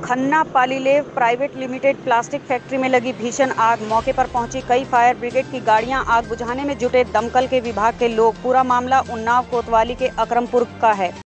खन्ना पालीलेव private limited plastic factory में लगी भीषण आग। मौके पर पहुंची कई फायर ब्रिगेड की गाड़ियां, आग बुझाने में जुटे दमकल के विभाग के लोग। पूरा मामला उन्नाव कोतवाली के अकरमपुर का है।